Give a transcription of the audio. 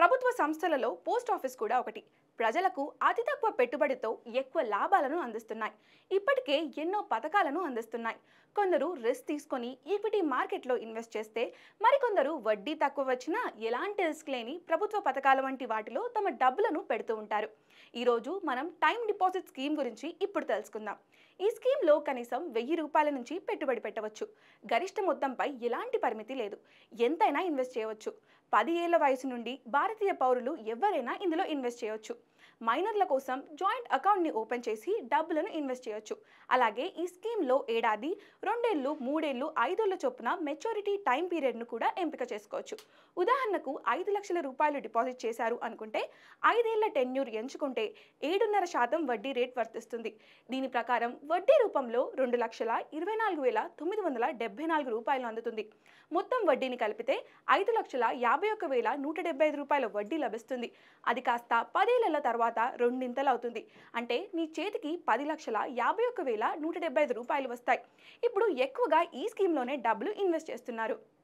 ప్రభుత్వ సంస్థలలో post office కూడా ఒకటి. ప్రజలకు అతి తక్కువ పెట్టుబడితో ఎక్కువ లాభాలను అందిస్తున్నాయి. ఇప్పటికే ఎన్నో పథకాలను అందిస్తున్నాయి. కొందరు రిస్క్ తీసుకొని ఈక్విటీ మార్కెట్లో ఇన్వెస్ట్ చేస్తే, మరికొందరు వడ్డీ తక్కువ వచ్చినా ఎలాంటి రిస్క్ లేని ప్రభుత్వ పథకాల వంటి వాటిలో తమ డబ్బులను పెడుతూ ఉంటారు. ఈరోజు మనం టైం డిపాజిట్ స్కీమ్ గురించి ఇప్పుడు తెలుసుకుందాం. ఈ స్కీమ్లో కనీసం ₹1000 నుంచి పెట్టుబడి పెట్టవచ్చు. గరిష్ట మొత్తంపై ఎలాంటి పరిమితి లేదు. ఎంతైనా ఇన్వెస్ట్ చేయవచ్చు. 10 ఏళ్ల వయసు నుండి భారతీయ పౌరులు ఎవరైనా ఇందులో ఇన్వెస్ట్ చేయవచ్చు. మైనర్ల కోసం జాయింట్ అకౌంట్ని ఓపెన్ చేసి డబ్బులను ఇన్వెస్ట్ చేయొచ్చు. అలాగే ఈ స్కీమ్లో ఏడాది, 2 ఏళ్ళు, 3 ఏళ్ళు, 5 ఏళ్ల చొప్పున మెచ్యూరిటీ టైం పీరియడ్ను కూడా ఎంపిక చేసుకోవచ్చు. ఉదాహరణకు ₹5,00,000 డిపాజిట్ చేశారు అనుకుంటే 5 ఏళ్ల టెన్యూర్ ఎంచుకుంటే 7.5% వడ్డీ రేట్ వర్తిస్తుంది. దీని ప్రకారం వడ్డీ రూపంలో ₹2,24,974 అందుతుంది. మొత్తం వడ్డీని కలిపితే ₹5,51,175 వడ్డీ లభిస్తుంది. అది కాస్త 10 ఏళ్ల తర్వాత రెండింతలు అవుతుంది. అంటే మీ చేతికి ₹10,51,175 వస్తాయి. ఇప్పుడు ఎక్కువగా ఈ స్కీమ్లోనే డబ్బులు ఇన్వెస్ట్ చేస్తున్నారు.